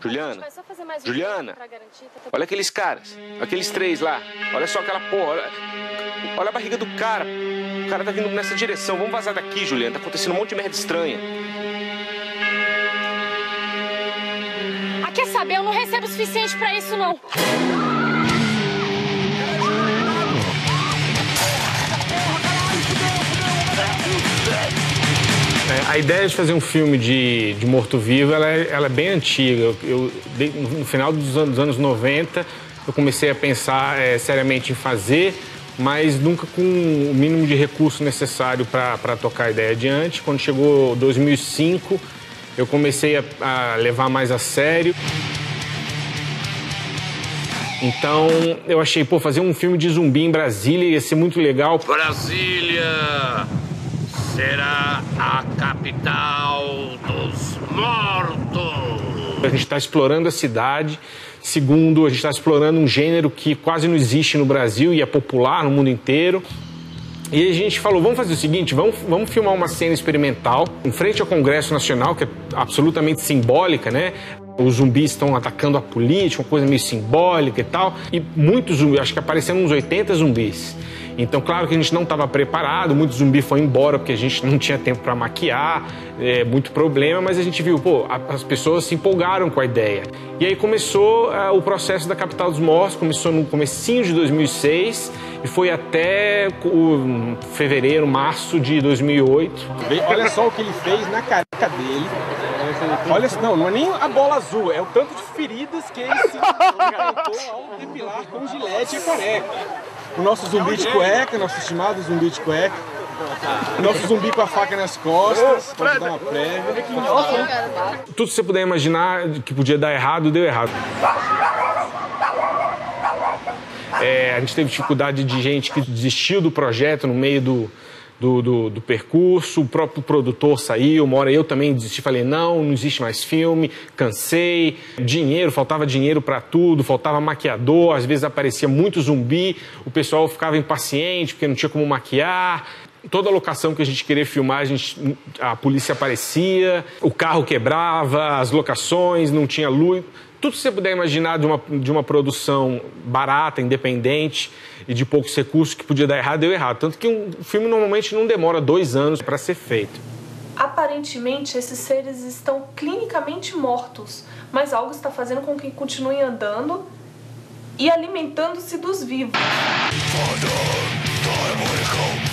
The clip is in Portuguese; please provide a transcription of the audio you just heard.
Juliana, Juliana, olha aqueles caras, aqueles 3 lá. Olha só aquela porra, olha a barriga do cara. O cara tá vindo nessa direção. Vamos vazar daqui, Juliana. Tá acontecendo um monte de merda estranha. Ah, quer saber? Eu não recebo o suficiente pra isso, não. A ideia de fazer um filme de morto-vivo, ela é bem antiga. No final dos anos 90, eu comecei a pensar seriamente em fazer, mas nunca com o mínimo de recurso necessário para tocar a ideia adiante. Quando chegou 2005, eu comecei a levar mais a sério. Então, eu achei, fazer um filme de zumbi em Brasília ia ser muito legal. Brasília será a capital dos mortos. A gente está explorando a cidade. Segundo, a gente está explorando um gênero que quase não existe no Brasil e é popular no mundo inteiro. E a gente falou, vamos fazer o seguinte, vamos filmar uma cena experimental em frente ao Congresso Nacional, que é absolutamente simbólica, né? Os zumbis estão atacando a política, uma coisa meio simbólica e tal. E muitos zumbis, acho que apareceram uns 80 zumbis. Então, claro que a gente não estava preparado, muito zumbi foi embora porque a gente não tinha tempo para maquiar, muito problema, mas a gente viu, as pessoas se empolgaram com a ideia. E aí começou o processo da Capital dos Mortos, começou no comecinho de 2006 e foi até fevereiro, março de 2008. Olha só o que ele fez na careca dele. Olha, não é nem a bola azul, é o tanto de feridas que ele se encantou ao depilar com gilete e careca. O nosso zumbi de cueca, nosso estimado zumbi de cueca. O nosso zumbi com a faca nas costas, pode dar uma prévia. Tudo que você puder imaginar que podia dar errado, deu errado. A gente teve dificuldade de gente que desistiu do projeto no meio do percurso, o próprio produtor saiu, uma hora eu também desisti, falei, não existe mais filme, cansei, faltava dinheiro para tudo, faltava maquiador, às vezes aparecia muito zumbi, o pessoal ficava impaciente porque não tinha como maquiar. Toda locação que a gente queria filmar, a polícia aparecia, o carro quebrava, as locações, não tinha luz. Tudo que você puder imaginar de uma produção barata, independente e de poucos recursos que podia dar errado, deu errado. Tanto que um filme normalmente não demora 2 anos para ser feito. Aparentemente, esses seres estão clinicamente mortos, mas algo está fazendo com que continuem andando e alimentando-se dos vivos.